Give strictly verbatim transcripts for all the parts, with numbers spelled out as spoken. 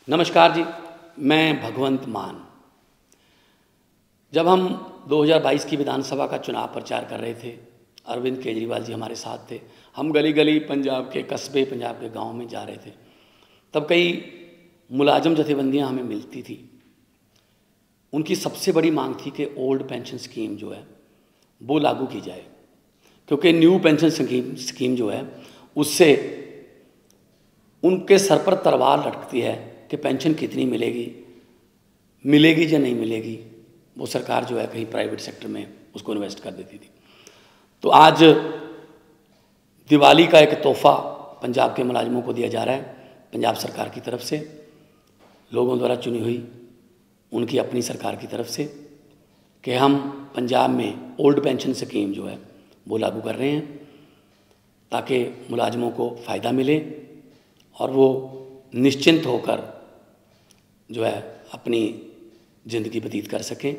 नमस्कार जी, मैं भगवंत मान। जब हम दो हज़ार बाईस की विधानसभा का चुनाव प्रचार कर रहे थे, अरविंद केजरीवाल जी हमारे साथ थे। हम गली गली पंजाब के कस्बे, पंजाब के गांव में जा रहे थे। तब कई मुलाजम जथेबंदियां हमें मिलती थी। उनकी सबसे बड़ी मांग थी कि ओल्ड पेंशन स्कीम जो है वो लागू की जाए, क्योंकि न्यू पेंशन स्कीम स्कीम जो है उससे उनके सर पर तलवार लटकती है कि पेंशन कितनी मिलेगी मिलेगी या नहीं मिलेगी। वो सरकार जो है कहीं प्राइवेट सेक्टर में उसको इन्वेस्ट कर देती थी। तो आज दिवाली का एक तोहफा पंजाब के मुलाजिमों को दिया जा रहा है, पंजाब सरकार की तरफ से, लोगों द्वारा चुनी हुई उनकी अपनी सरकार की तरफ से, कि हम पंजाब में ओल्ड पेंशन स्कीम जो है वो लागू कर रहे हैं ताकि मुलाजिमों को फ़ायदा मिले और वो निश्चिंत होकर जो है अपनी ज़िंदगी व्यतीत कर सकें।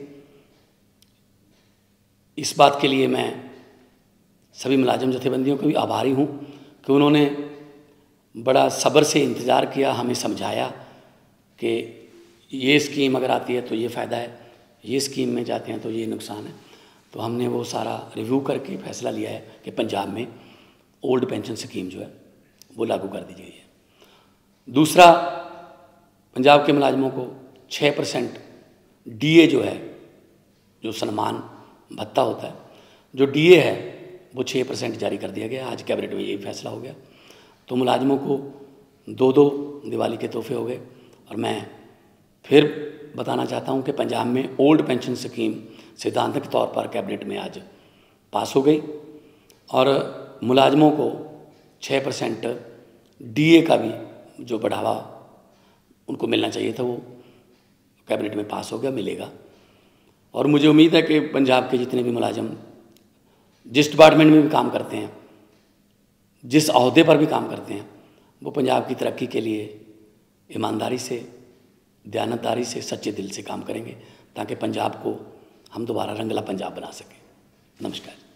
इस बात के लिए मैं सभी मुलाजिम जथेबंदियों को भी आभारी हूँ कि उन्होंने बड़ा सब्र से इंतज़ार किया, हमें समझाया कि ये स्कीम अगर आती है तो ये फ़ायदा है, ये स्कीम में जाते हैं तो ये नुकसान है। तो हमने वो सारा रिव्यू करके फैसला लिया है कि पंजाब में ओल्ड पेंशन स्कीम जो है वो लागू कर दी गई है। दूसरा, पंजाब के मुलाजिमों को छः परसेंट डीए जो है, जो सम्मान भत्ता होता है, जो डीए है वो छः परसेंट जारी कर दिया गया। आज कैबिनेट में यही फैसला हो गया। तो मुलाजिमों को दो दो दिवाली के तोहफे हो गए। और मैं फिर बताना चाहता हूँ कि पंजाब में ओल्ड पेंशन स्कीम सिद्धांतक तौर पर कैबिनेट में आज पास हो गई और मुलाजिमों को छः परसेंट डीए का भी जो बढ़ावा उनको मिलना चाहिए था वो कैबिनेट में पास हो गया, मिलेगा। और मुझे उम्मीद है कि पंजाब के जितने भी मुलाजिम जिस डिपार्टमेंट में भी काम करते हैं, जिस ओहदे पर भी काम करते हैं, वो पंजाब की तरक्की के लिए ईमानदारी से, दयानतदारी से, सच्चे दिल से काम करेंगे ताकि पंजाब को हम दोबारा रंगला पंजाब बना सकें। नमस्कार।